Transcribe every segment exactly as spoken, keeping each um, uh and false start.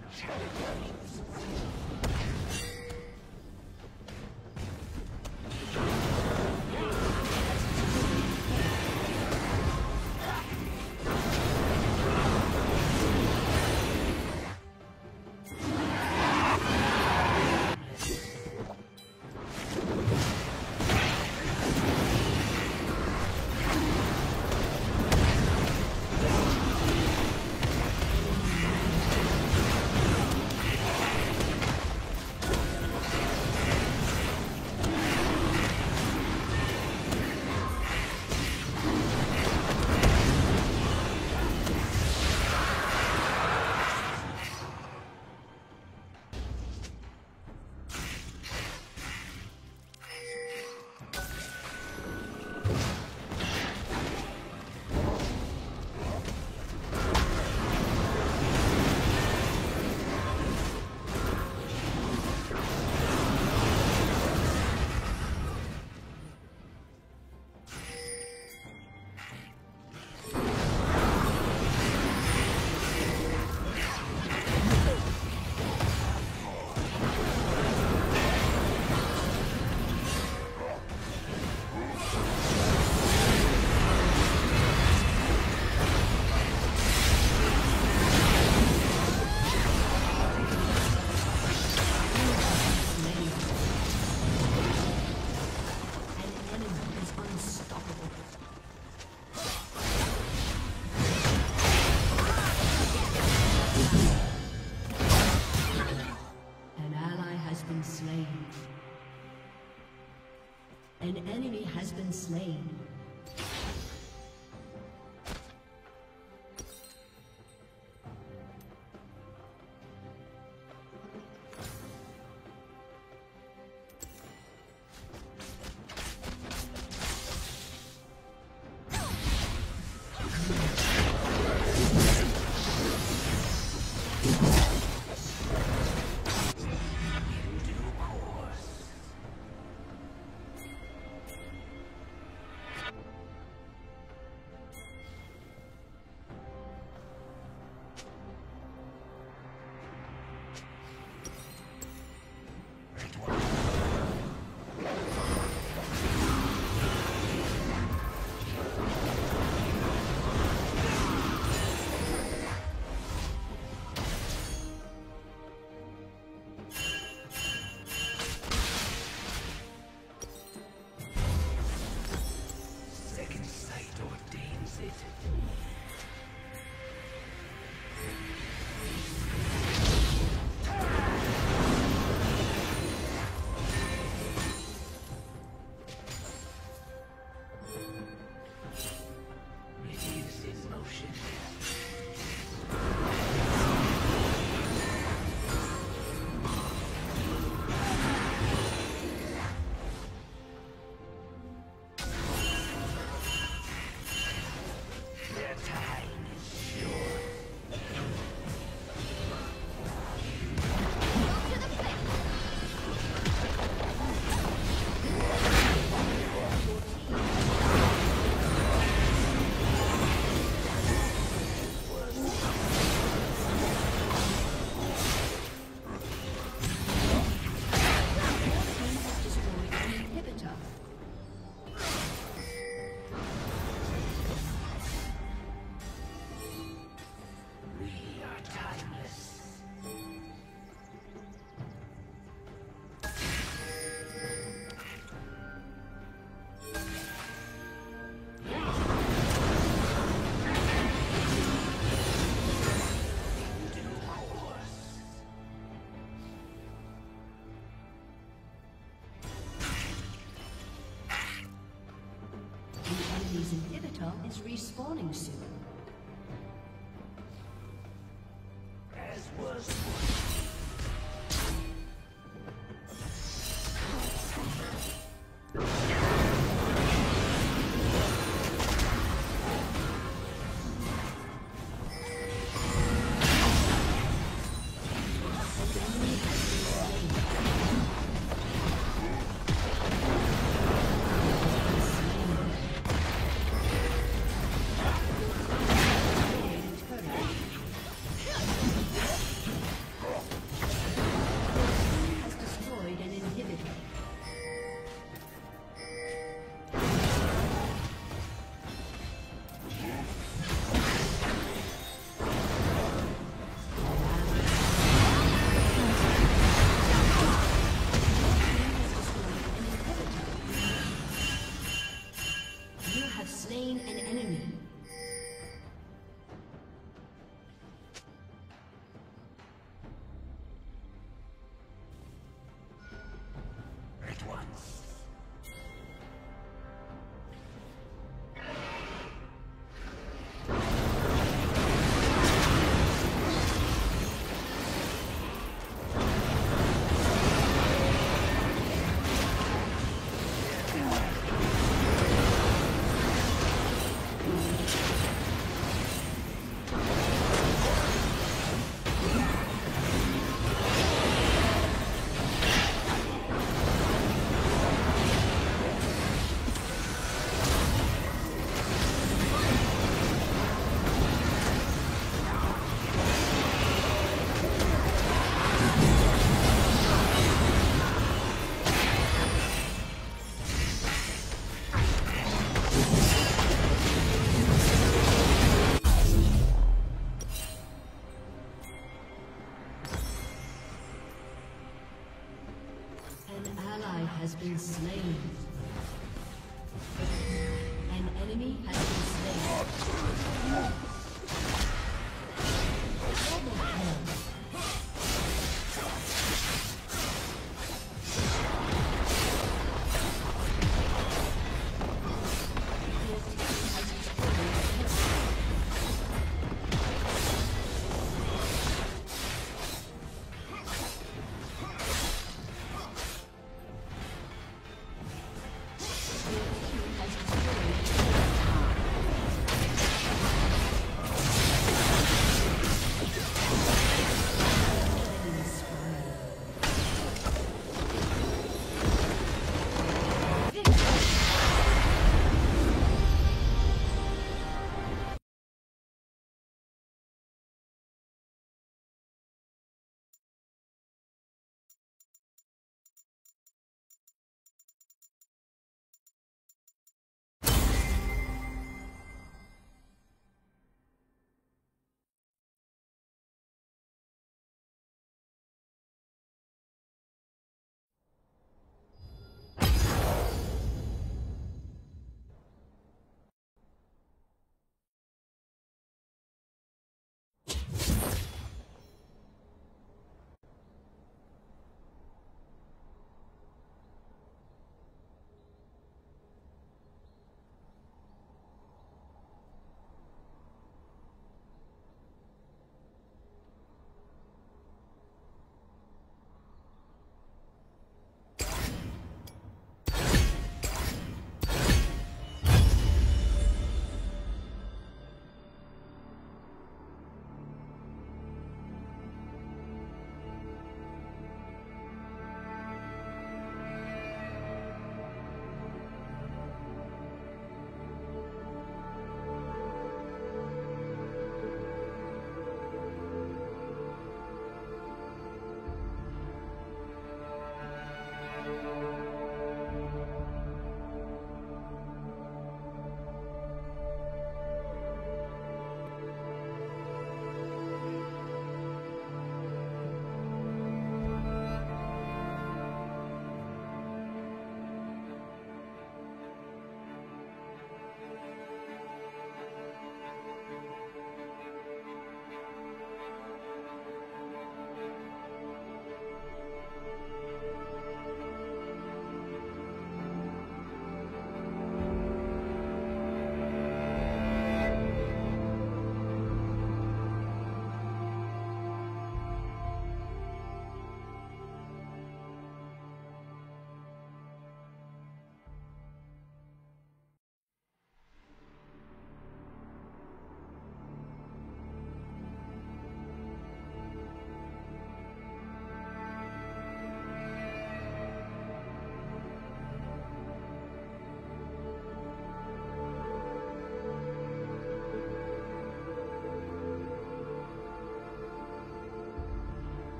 An enemy has been slain. Is respawning soon. As was has been slain. An enemy has been slain. Double kill.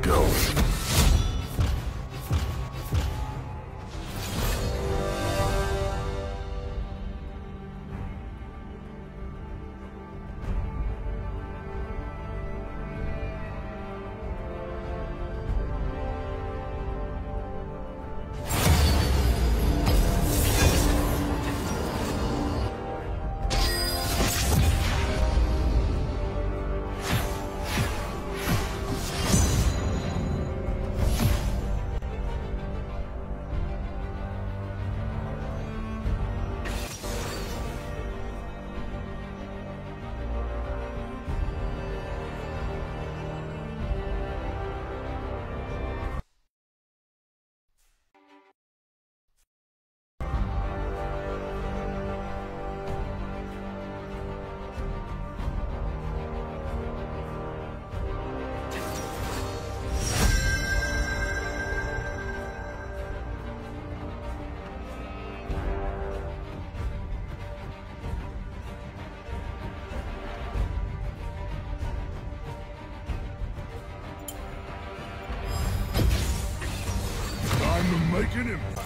going. Time to make an impact.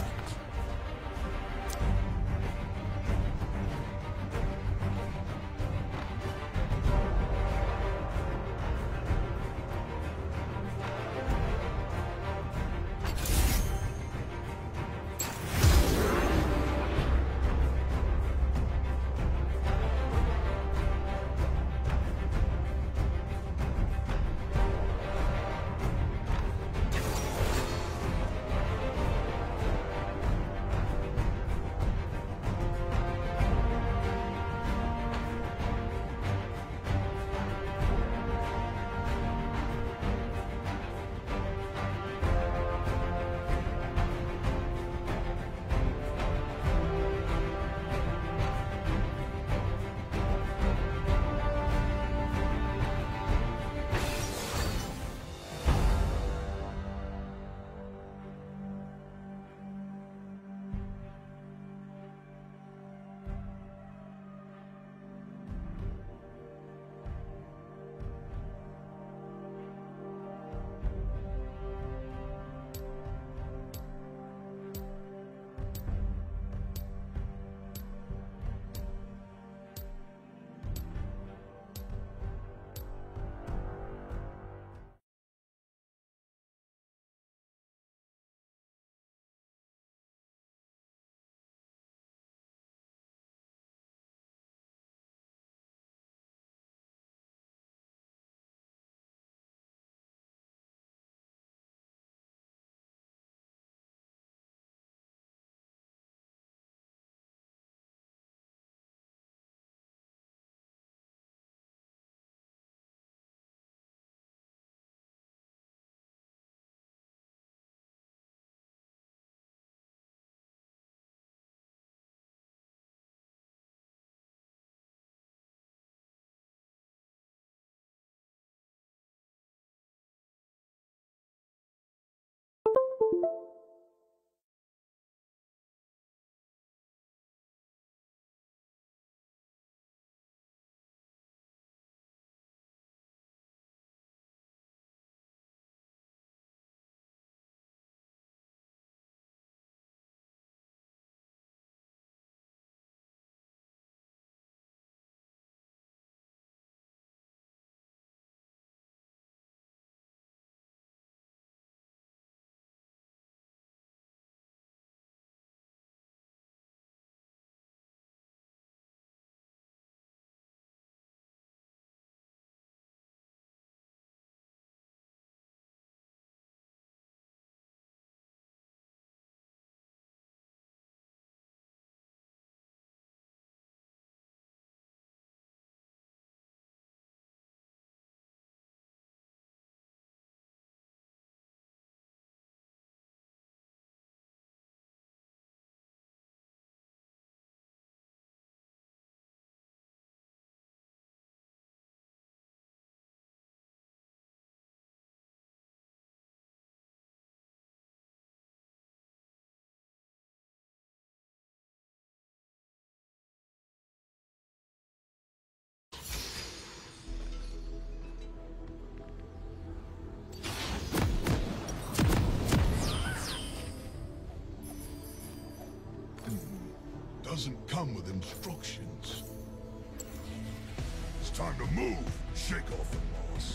doesn't come with instructions. It's time to move. Shake off the loss.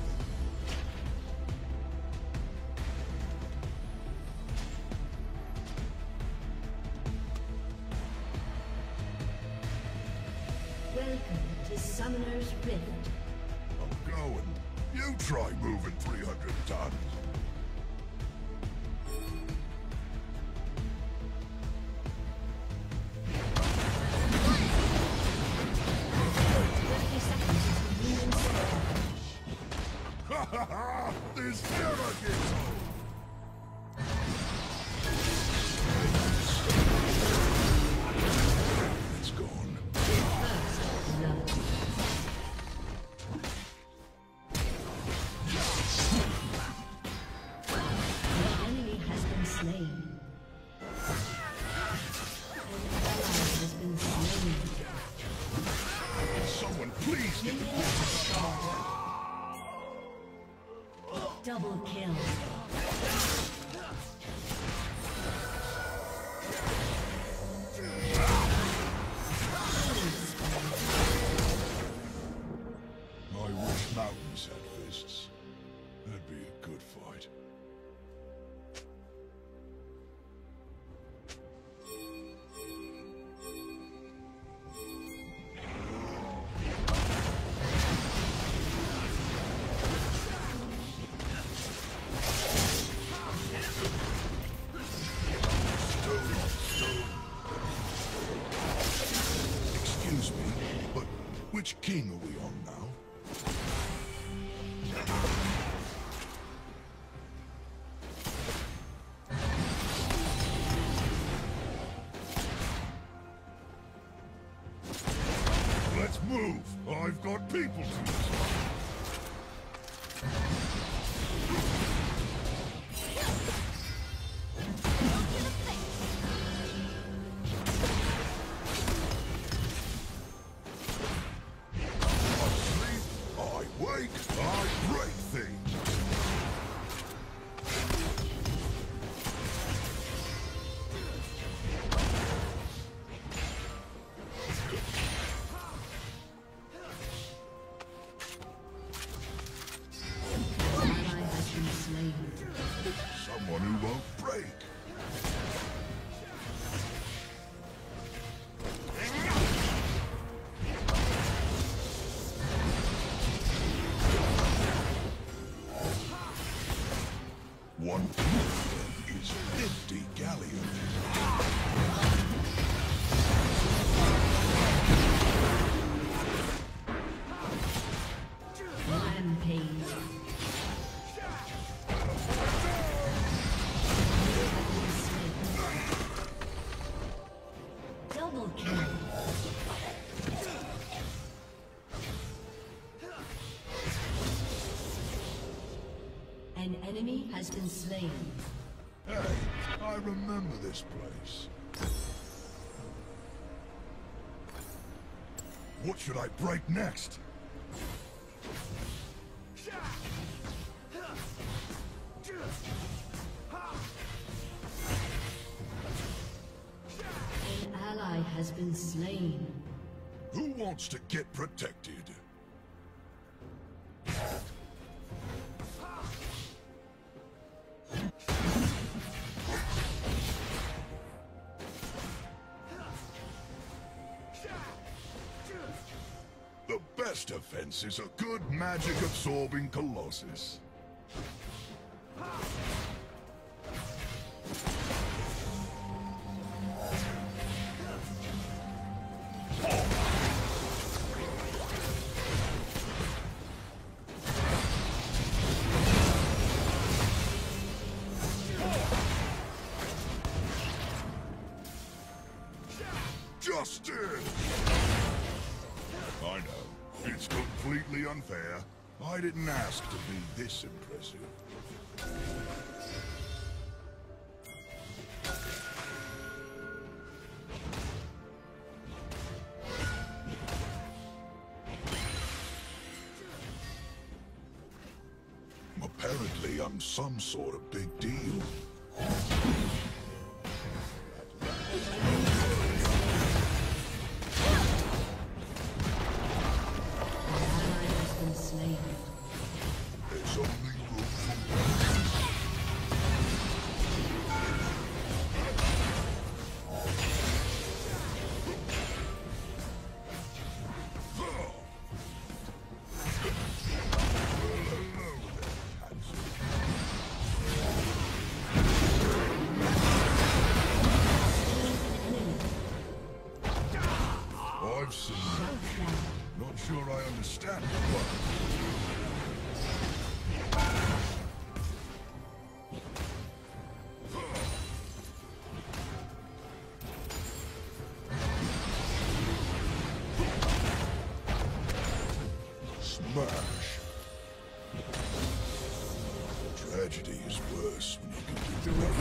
Welcome to Summoner's Rift. I'm going. You try moving three hundred tons. thirty seconds to minion Ha ha ha! This never gets old! It's gone. first blood. The enemy has been slain. An ally has been slain. Someone please get the Double kill. I wish mountains had fists. That'd be a good fight. Excuse me, but which king are we on now? Let's move. I've got people to resolve. I sleep, I wake, I break things. Ally has been slain. Someone who won't break. One people is fifty galleons. Rampage. Double kill. An enemy has been slain. Hey, I remember this place. What should I break next? An ally has been slain. Who wants to get protected? The best defense is a good magic-absorbing Colossus. Justice! I know, it's completely unfair. I didn't ask to be this impressive. Apparently, I'm some sort of big deal. stand alone. Smash. Tragedy is worse when you can do it.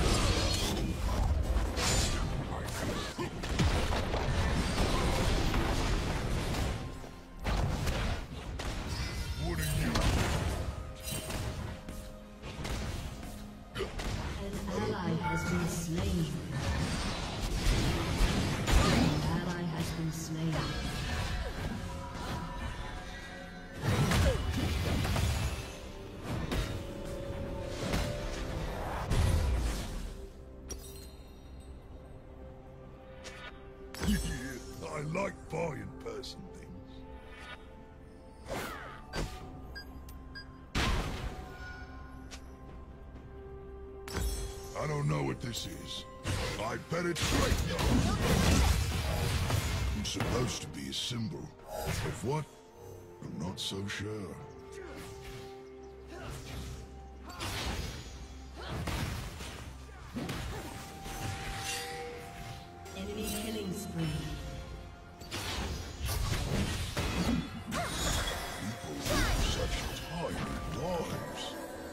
What are you? An ally has been slain. An ally has been slain. Yeah, I like buying person things. I don't know what this is. I bet it's great though. It's supposed to be a symbol. Of what? I'm not so sure. Enemy killing spree. People live such tiny lives.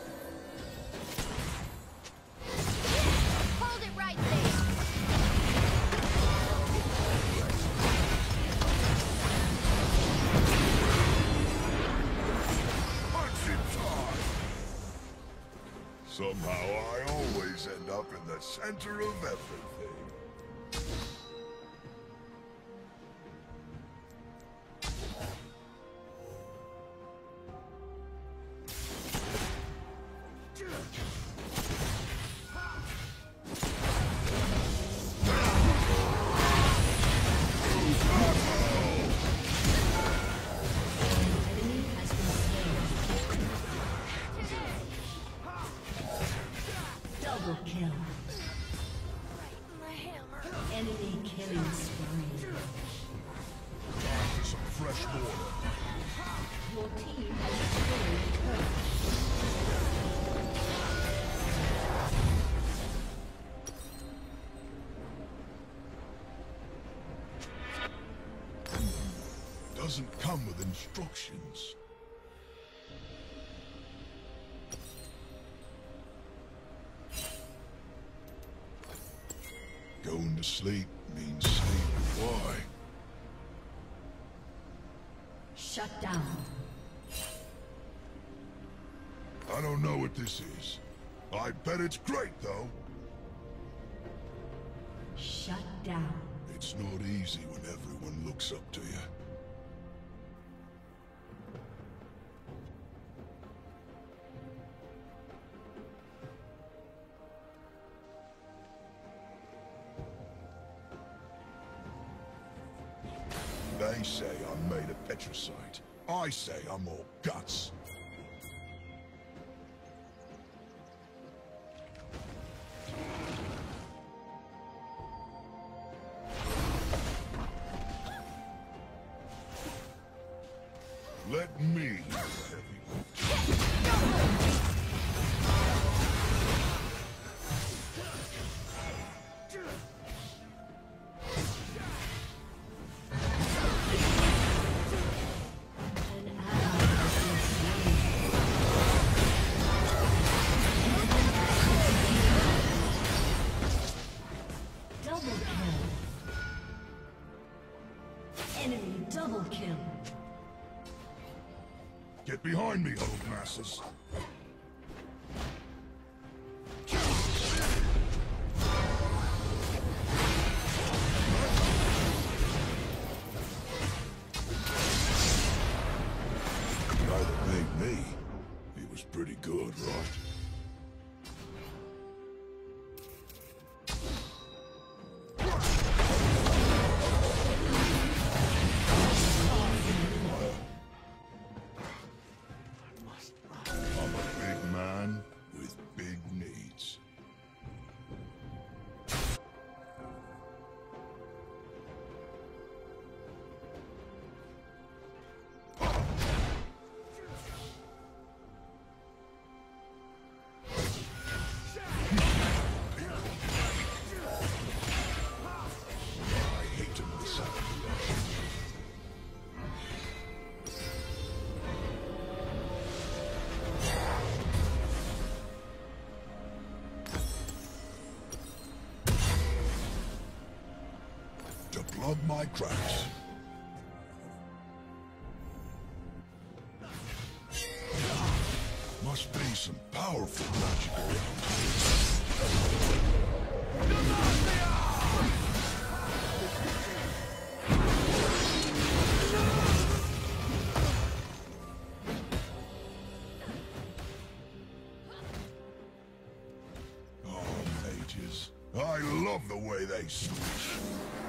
Hold it right there. Punch in time! Somehow I always end up in the center of everything. Enemy has been slain. Double kill. My hammer. Enemy killing spree. Time for some fresh water. Your team has destroyed a turret. Doesn't come with instructions. Going to sleep means sleep. Why? Shut down. I don't know what this is. I bet it's great, though. Shut down. It's not easy when everyone looks up to you. They say I'm made of petricite. I say I'm all guts. Let me do the heavy lift. An ally has been slain. Double kill. Enemy double kill. Get behind me, old masses. The guy that made me, he was pretty good, right? I'm a hug my cracks. Must be some powerful magic around Oh, mages. I love the way they switch.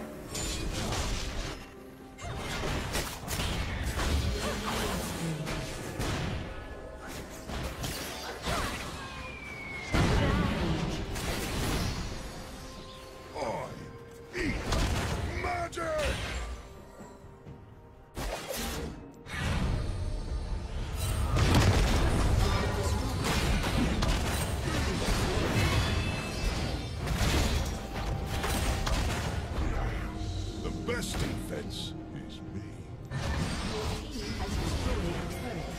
Best defense is me. Your team has destroyed a turret.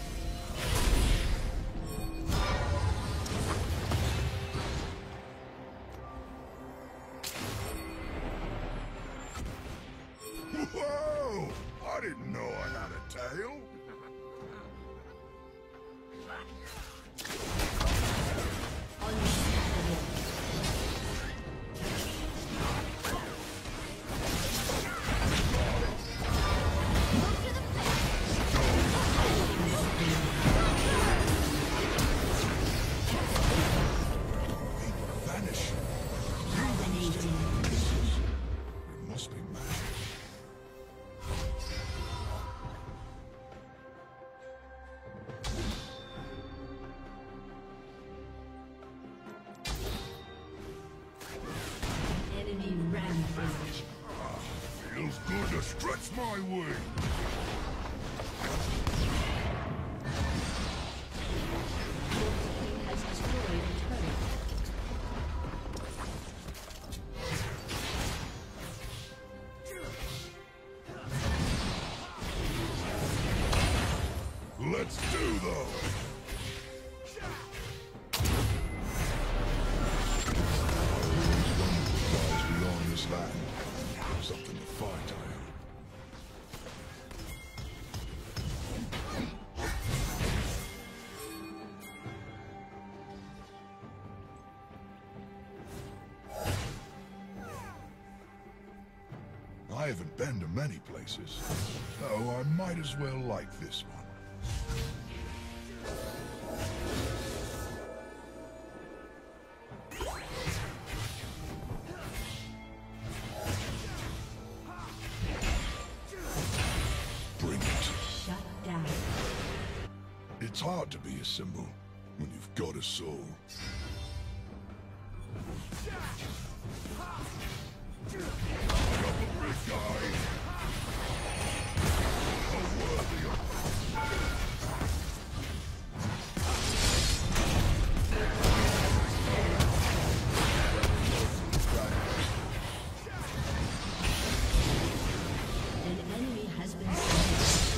Whoa! I didn't know I had a tail. Rampage. Feels good to stretch my wing. Your team has destroyed a turret. Let's do though. Land. Something to fight, I am. I haven't been to many places, so I might as well like this one. It's hard to be a symbol when you've got a soul. I got the big guy. A worthy of An enemy has been slain.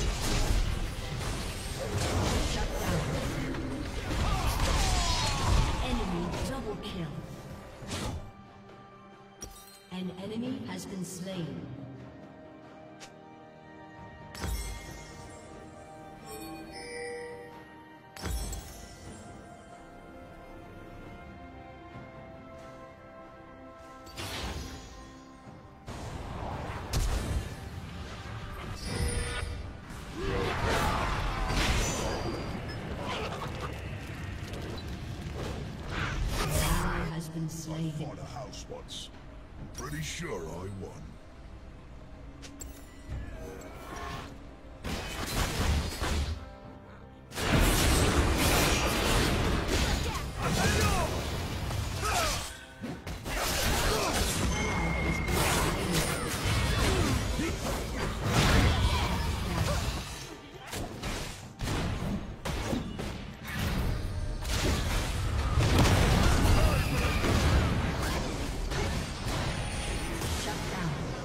An enemy has been slain. I fought a house once. I'm pretty sure I won. Shut down.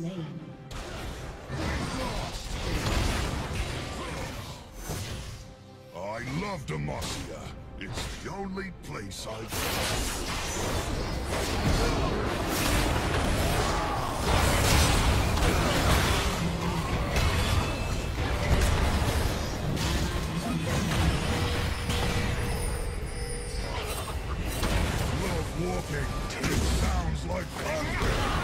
slain. I love Demacia. It's the only place I've love walking. It sounds like thunder.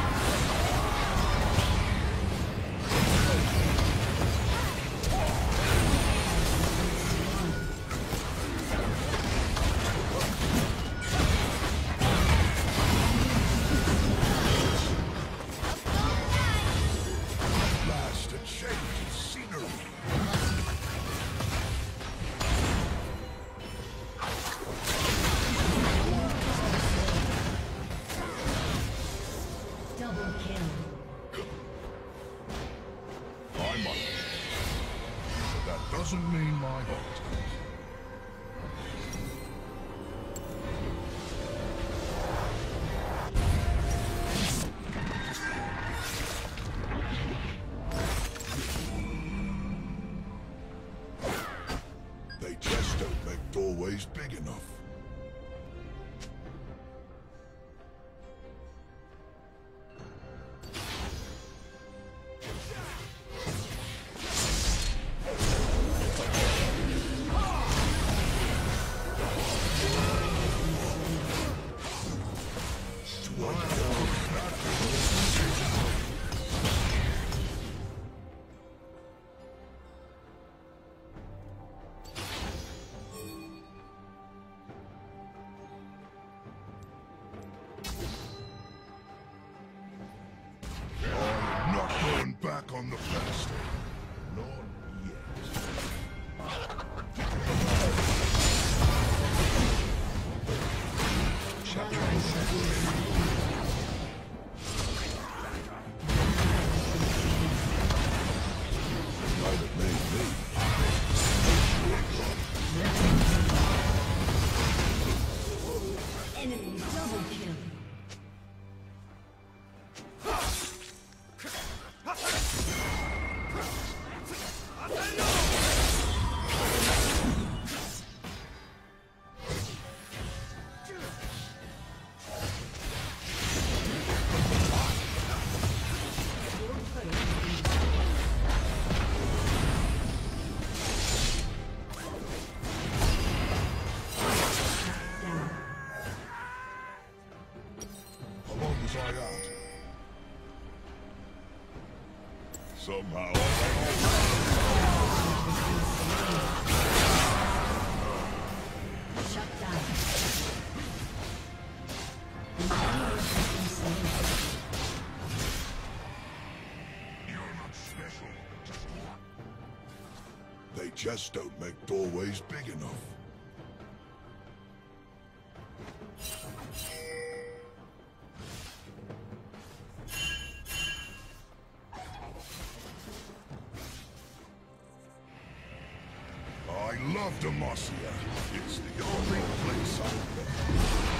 Doesn't mean my heart. They just don't make doorways big enough. Back on the pedestal. Not yet. Chapter might have made me. Enemy double kill. Somehow. Shut down. You're not special. They just don't make doorways big enough. I love Demacia. It's the only place I've been.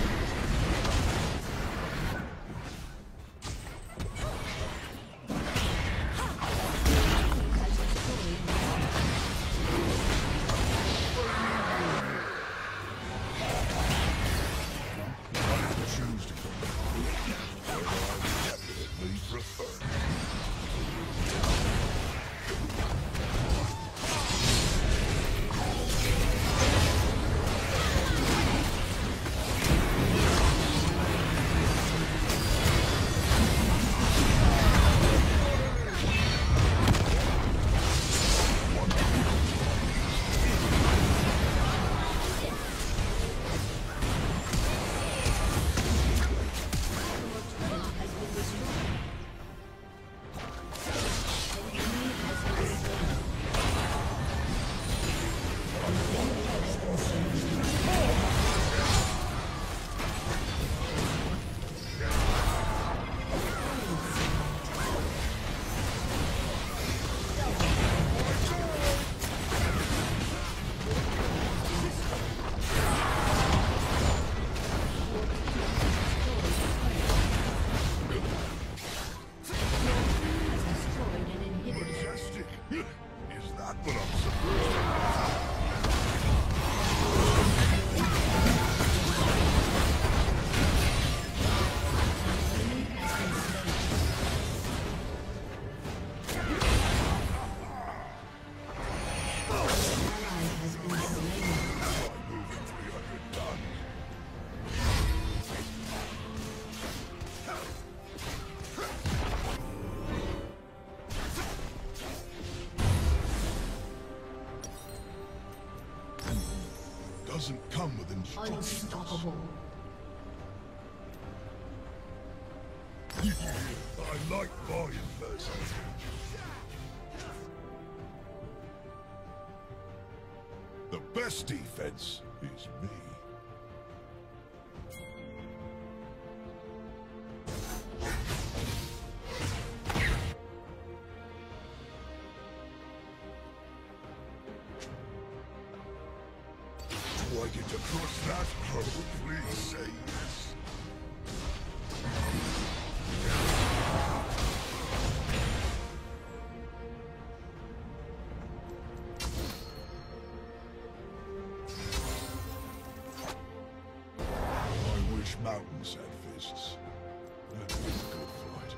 Choose to go. I definitely prefer. doesn't come with instructions. Unstoppable. I like buying first. The best defense is me. Do I get to cross that? Oh, please say yes. Mountains had fists. That'd be a good fight.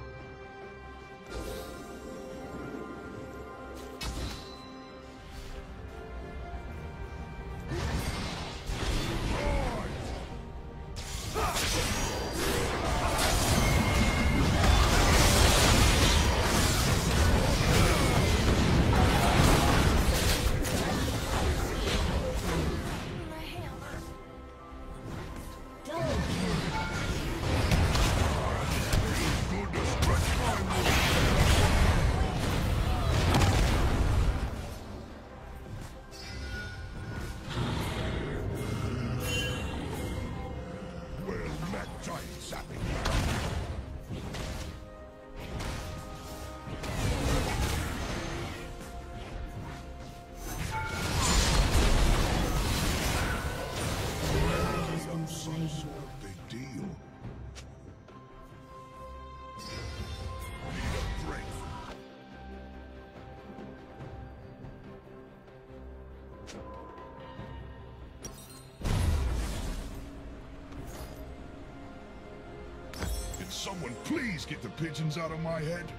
Someone please get the pigeons out of my head.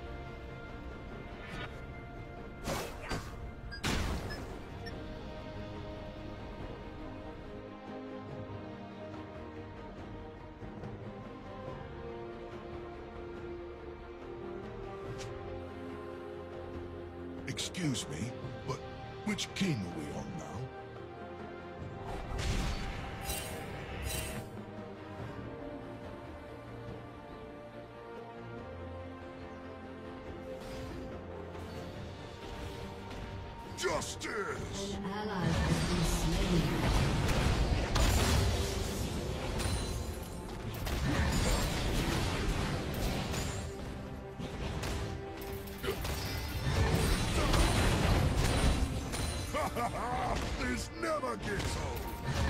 Excuse me, but which king are we on now? Justice! An ally has been slain. This never gets old!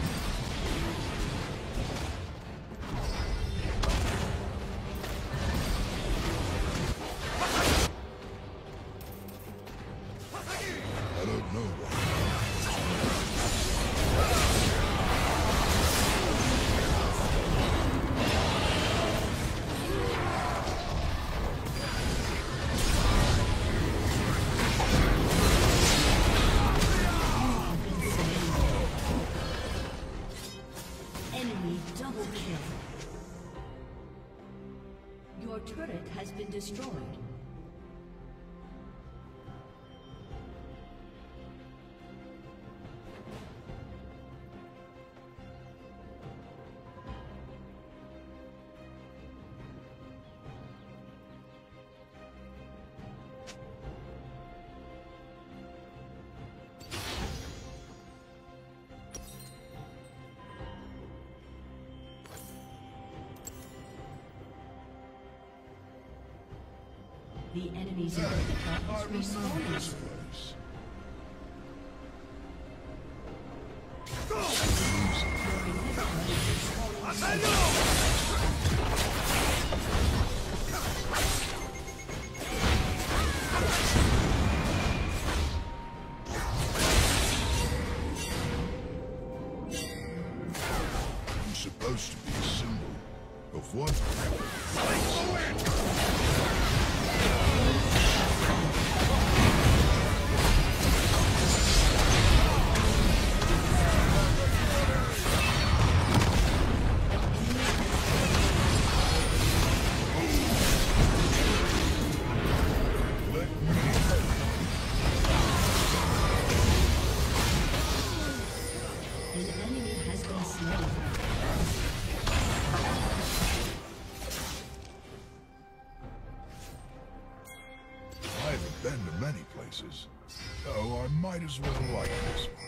I don't know why. Enemy double kill. Your turret has been destroyed. The enemy's inhibitor is responding. I'm supposed to be a symbol of what? Been to many places. Oh, I might as well like this one.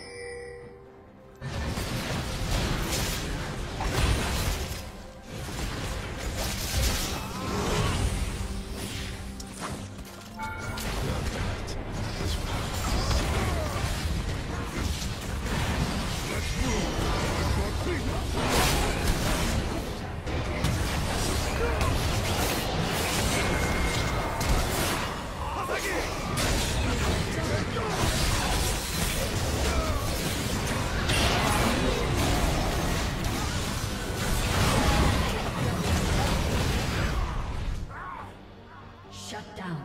Shut down.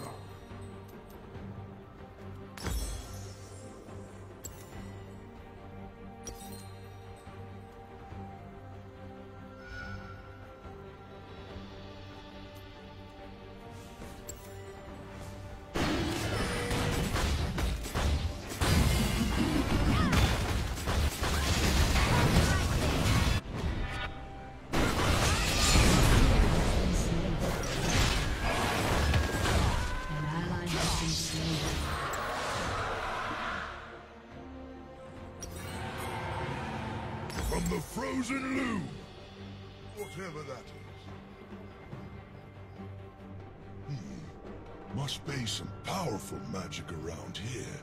From the frozen loom! Whatever that is. Hmm. Must be some powerful magic around here.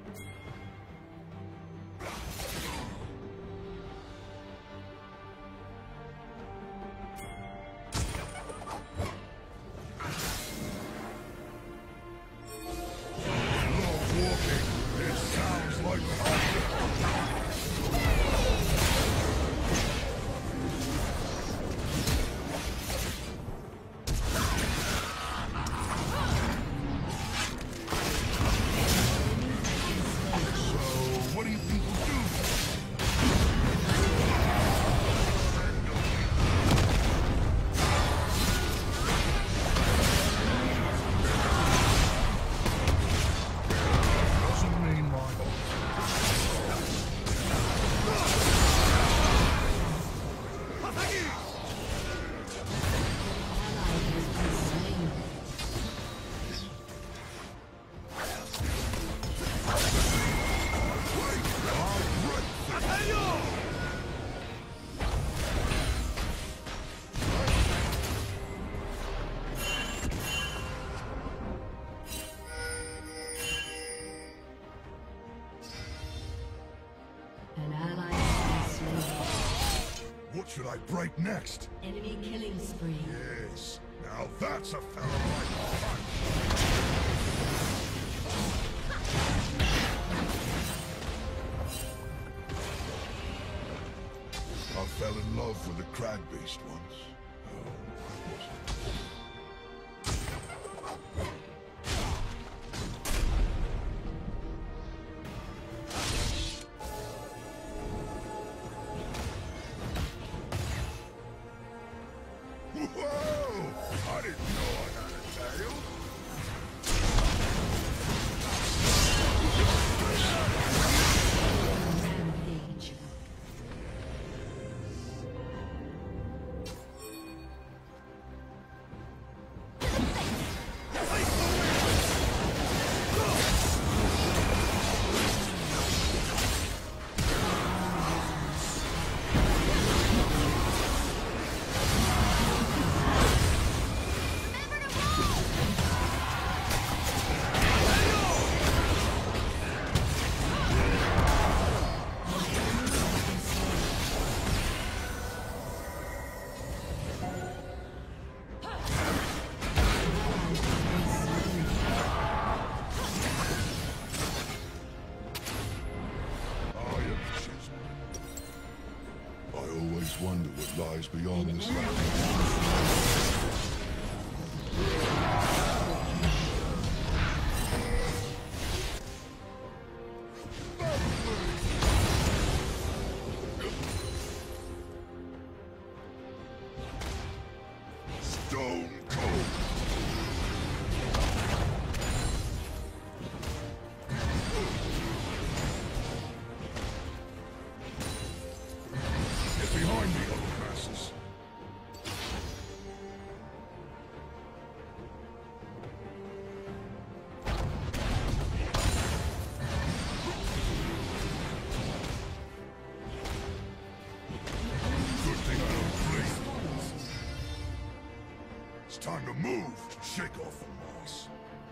Love walking. It sounds like thunder. What should I break next? Enemy killing spree. Yes, now that's a fellow I can fight. I fell in love with a crag beast once. Oh, what was it? Whoa! I didn't know I had a tail. Rampage. Wonder what lies beyond this land. Stone cold. Get behind me, other masses. It's time to move. Shake off the moss.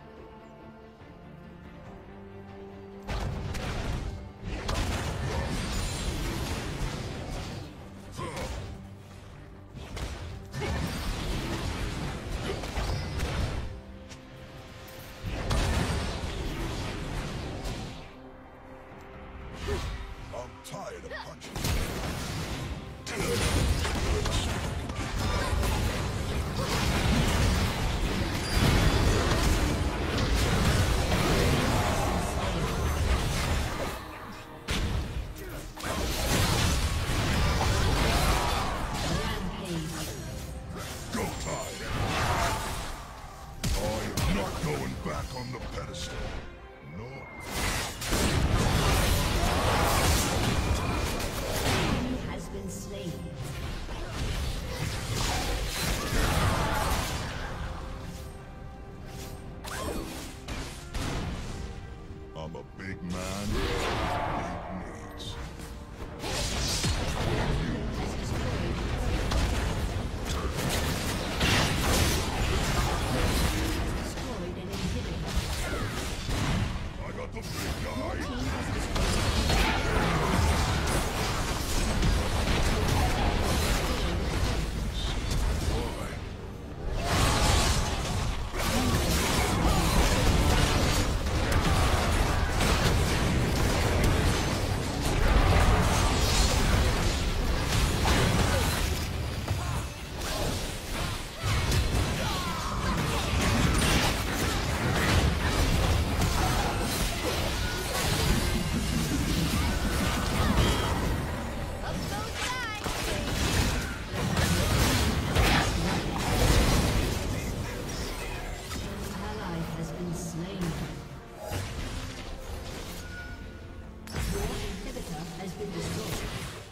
I'm tired of punching. Go tide. I am not going back on the pedestal. No. Has been slain. I'm a big man with big needs. Destroyed an inhibitor. I got the big guy. Team has destroyed. Why? Up goes I. Ally has been slain. Your inhibitor has been destroyed.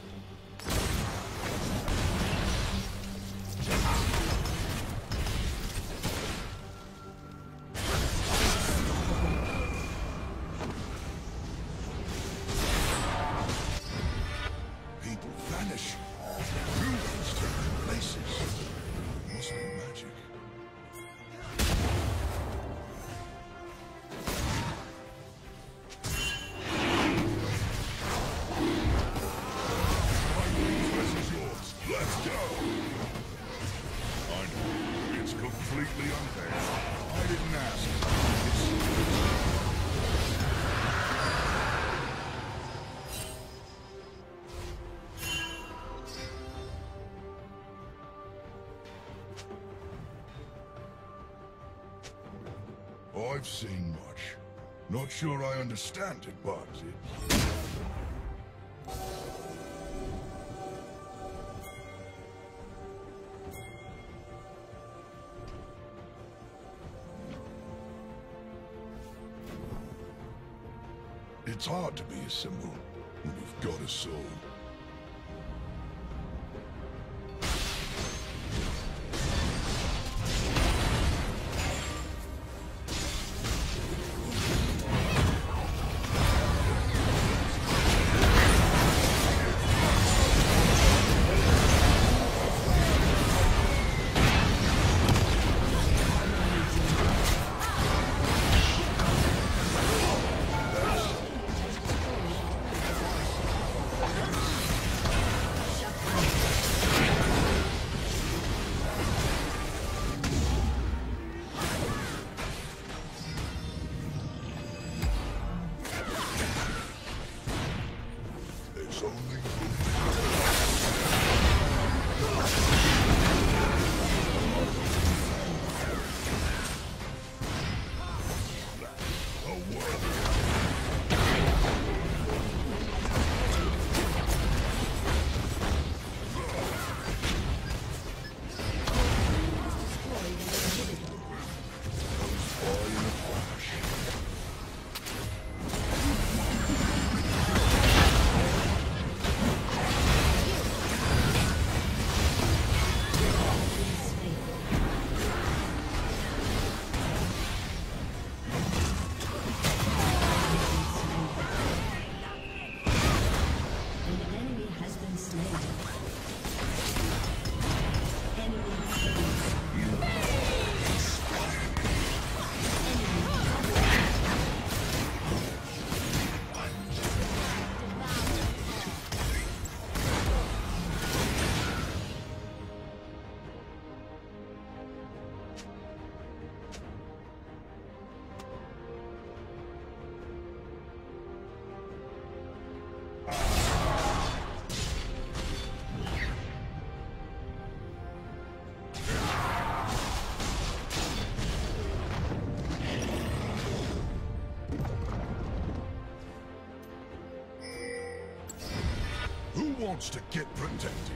People vanish. Humans turn places. Must be magic. My princess is yours. Let's go. I know. It's completely unfair. I didn't ask. It's I've seen much. Not sure I understand it, but it... It's hard to be a symbol when you've got a soul. wants to get protected.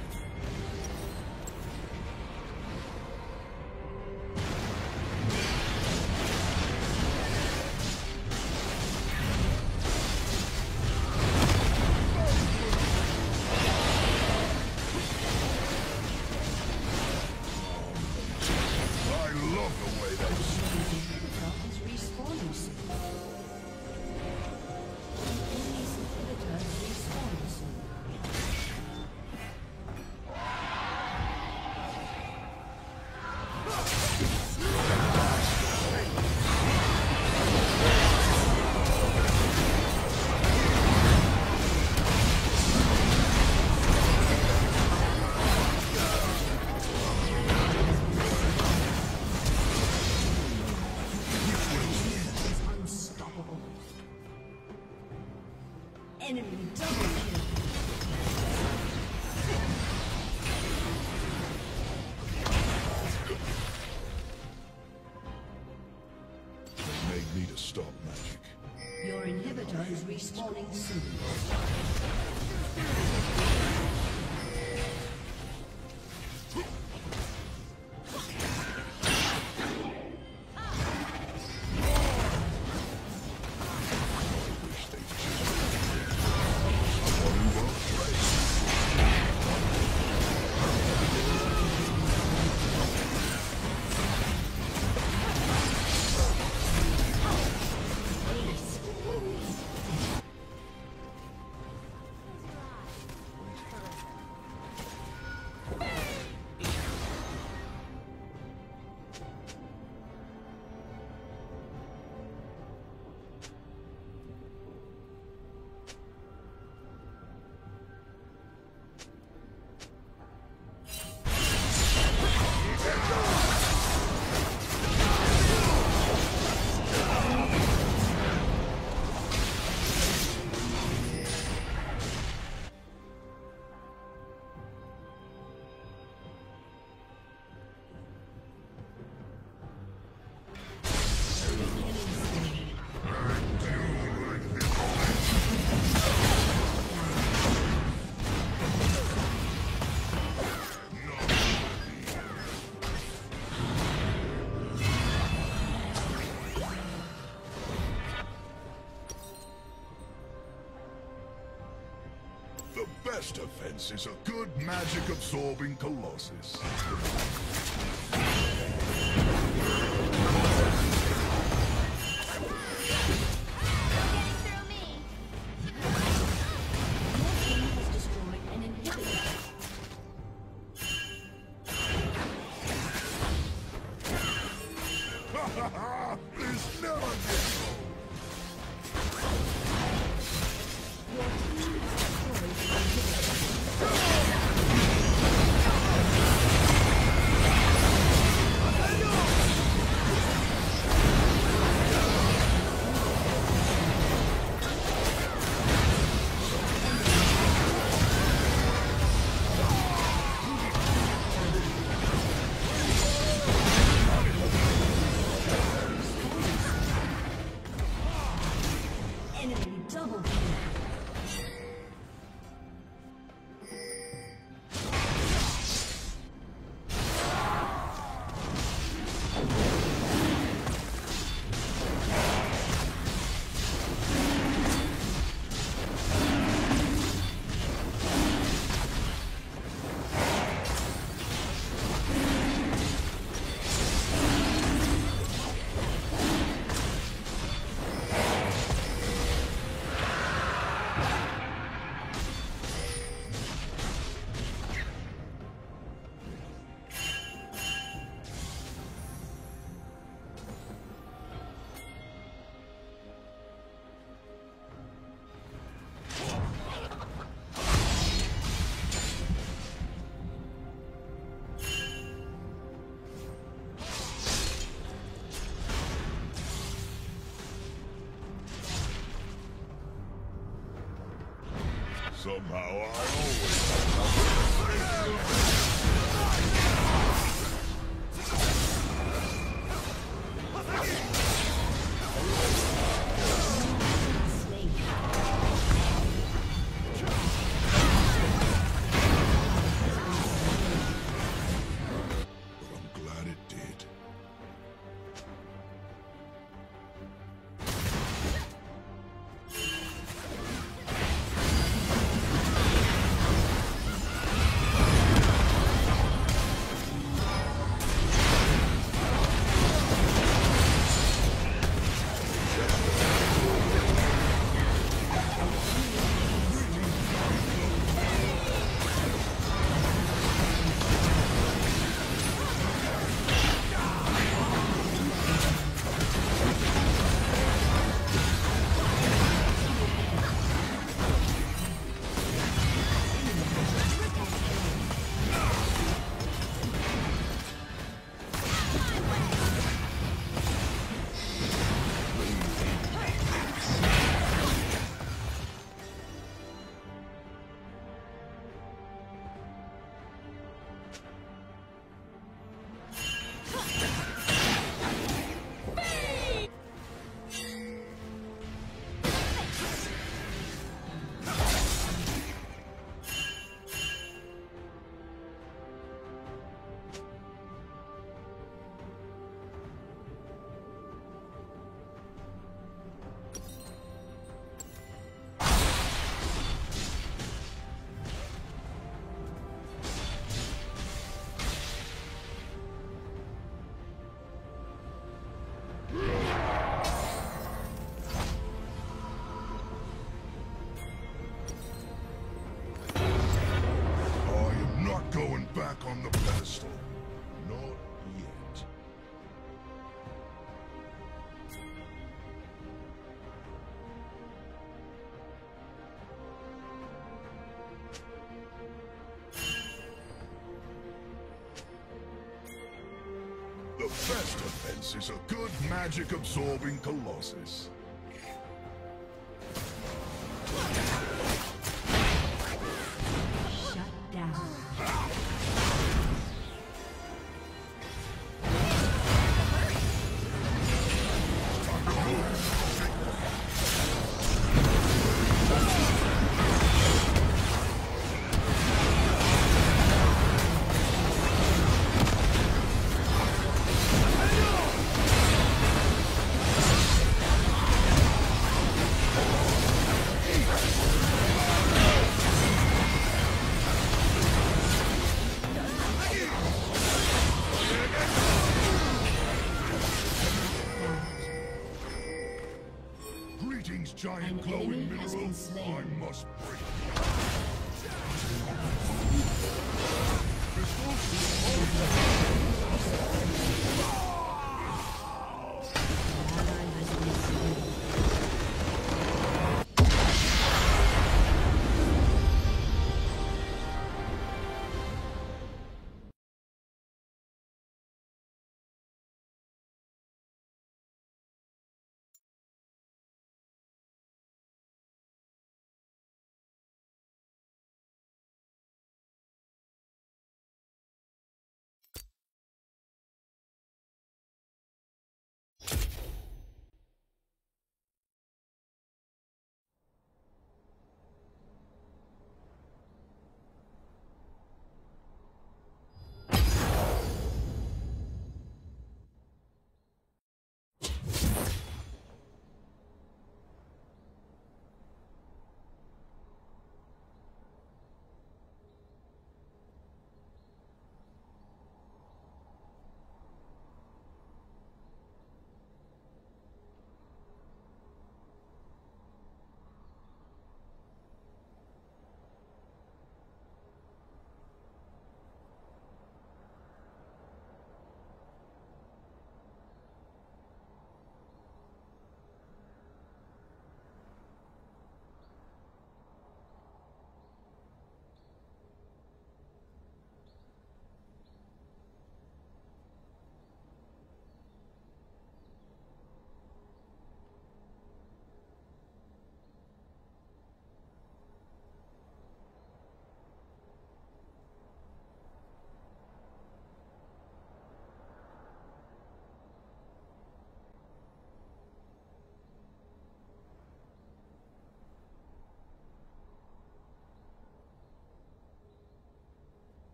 Enemy double kill. They made me to stop magic. Your inhibitor is respawning soon. The best defense is a good magic-absorbing Colossus. There's no one. Somehow I always... best defense is a good magic-absorbing Colossus. Shut down. Greetings, giant An glowing enemy has mineral. been slain. I must break.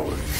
way.